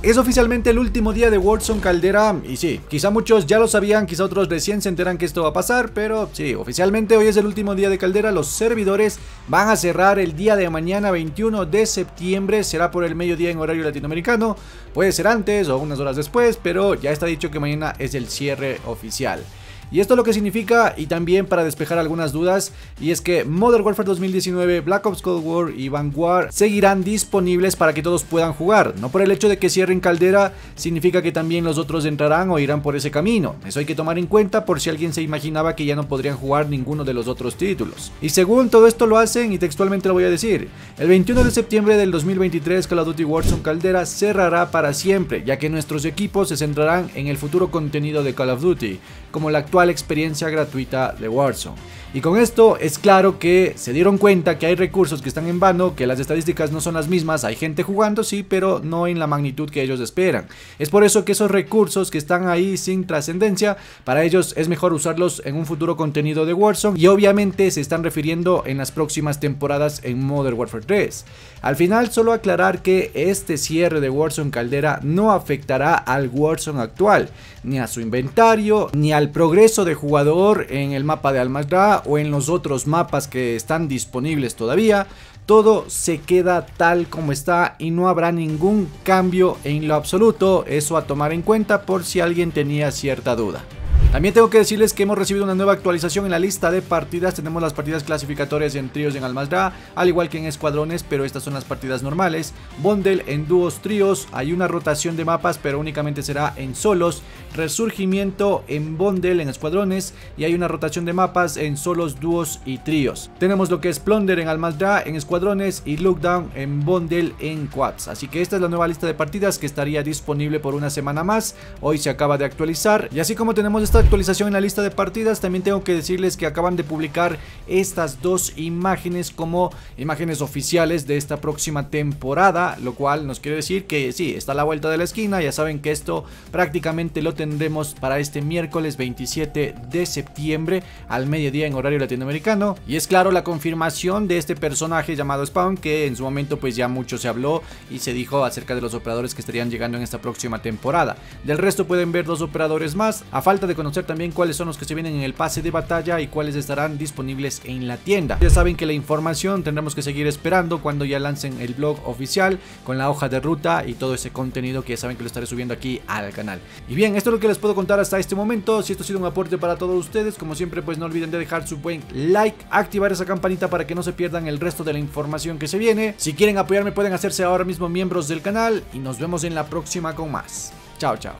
Es oficialmente el último día de Warzone Caldera y sí, quizá muchos ya lo sabían, quizá otros recién se enteran que esto va a pasar, pero sí, oficialmente hoy es el último día de Caldera. Los servidores van a cerrar el día de mañana 21 de septiembre, será por el mediodía en horario latinoamericano, puede ser antes o unas horas después, pero ya está dicho que mañana es el cierre oficial. Y esto lo que significa, y también para despejar algunas dudas, y es que Modern Warfare 2019, Black Ops Cold War y Vanguard seguirán disponibles para que todos puedan jugar. No por el hecho de que cierren Caldera significa que también los otros entrarán o irán por ese camino. Eso hay que tomar en cuenta por si alguien se imaginaba que ya no podrían jugar ninguno de los otros títulos. Y según todo esto lo hacen, y textualmente lo voy a decir, el 21 de septiembre del 2023 Call of Duty Warzone Caldera cerrará para siempre, ya que nuestros equipos se centrarán en el futuro contenido de Call of Duty, como la actual experiencia gratuita de Warzone. Y con esto es claro que se dieron cuenta que hay recursos que están en vano, que las estadísticas no son las mismas, hay gente jugando sí, pero no en la magnitud que ellos esperan. Es por eso que esos recursos que están ahí sin trascendencia, para ellos es mejor usarlos en un futuro contenido de Warzone, y obviamente se están refiriendo en las próximas temporadas en Modern Warfare 3. Al final solo aclarar que este cierre de Warzone Caldera no afectará al Warzone actual, ni a su inventario, ni al progreso de jugador en el mapa de Al-Mazrah o en los otros mapas que están disponibles todavía. Todo se queda tal como está y no habrá ningún cambio en lo absoluto. Eso a tomar en cuenta por si alguien tenía cierta duda. También tengo que decirles que hemos recibido una nueva actualización en la lista de partidas. Tenemos las partidas clasificatorias en tríos en Al-Mazrah, al igual que en escuadrones, pero estas son las partidas normales. Bundle en dúos, tríos, hay una rotación de mapas, pero únicamente será en solos. Resurgimiento en bundle en escuadrones, y hay una rotación de mapas en solos, dúos y tríos. Tenemos lo que es Plunder en Al-Mazrah en escuadrones y Lockdown en bundle en quads. Así que esta es la nueva lista de partidas que estaría disponible por una semana más. Hoy se acaba de actualizar, y así como tenemos esta actualización en la lista de partidas, también tengo que decirles que acaban de publicar estas dos imágenes como imágenes oficiales de esta próxima temporada, lo cual nos quiere decir que sí, está a la vuelta de la esquina. Ya saben que esto prácticamente lo tendremos para este miércoles 27 de septiembre al mediodía en horario latinoamericano, y es claro la confirmación de este personaje llamado Spawn, que en su momento pues ya mucho se habló y se dijo acerca de los operadores que estarían llegando en esta próxima temporada. Del resto pueden ver dos operadores más, a falta de conocer también cuáles son los que se vienen en el pase de batalla y cuáles estarán disponibles en la tienda. Ya saben que la información tendremos que seguir esperando cuando ya lancen el blog oficial con la hoja de ruta y todo ese contenido que ya saben que lo estaré subiendo aquí al canal. Y bien, esto es lo que les puedo contar hasta este momento. Si esto ha sido un aporte para todos ustedes, como siempre pues no olviden de dejar su buen like, activar esa campanita para que no se pierdan el resto de la información que se viene. Si quieren apoyarme pueden hacerse ahora mismo miembros del canal y nos vemos en la próxima con más. Chao, chao.